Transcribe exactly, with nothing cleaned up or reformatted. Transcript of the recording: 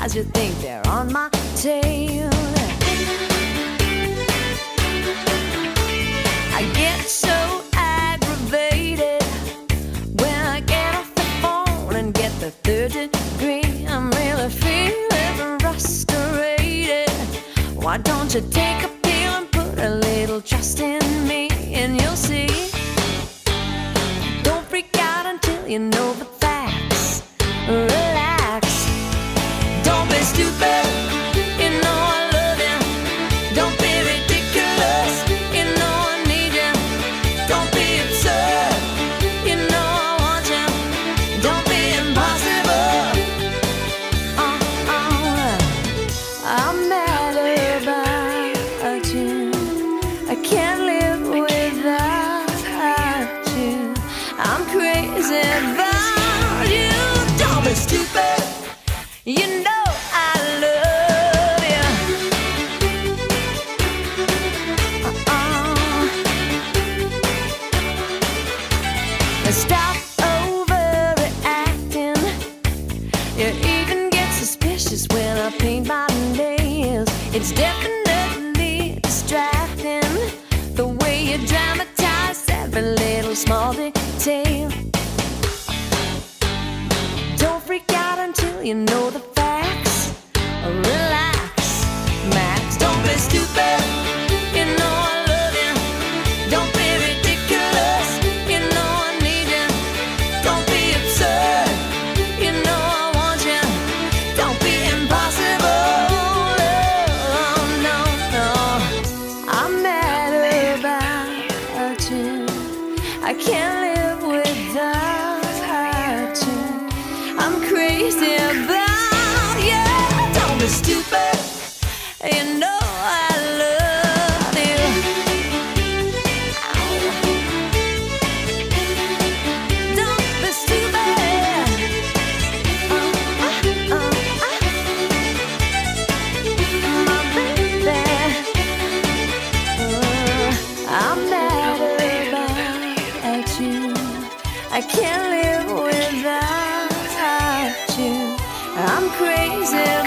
lies you think they're on my tail. I get so aggravated when I get off the phone and get the third degree. I'm really feeling frustrated. Why don't you take a pill and put a little trust in me, and you'll see. Don't freak out until you know the facts. Relax. Don't be stupid. You know I love you. Don't be ridiculous. You know I need you. Don't be absurd. You know I want you. Don't be impossible. Uh, uh, I'm mad about you. I can't live without you. I'm crazy about you. Don't be stupid. You know I love you. Uh-uh. Stop overreacting. You even get suspicious when I paint my nails. It's definitely distracting the way you dramatize every little small detail. Don't freak out until you know the facts. Relax, Max. Don't be stupid. You know I love you. Don't be ridiculous. You know I need you. Don't be absurd. You know I want you. Don't be impossible. Oh, no, no. I'm mad about you. I can't live without you. I'm crazy about you. Don't be stupid. You know I love you. Don't be stupid. Uh, uh, uh, uh. My baby. Uh, I'm mad about you. I can't live without you. I'm crazy.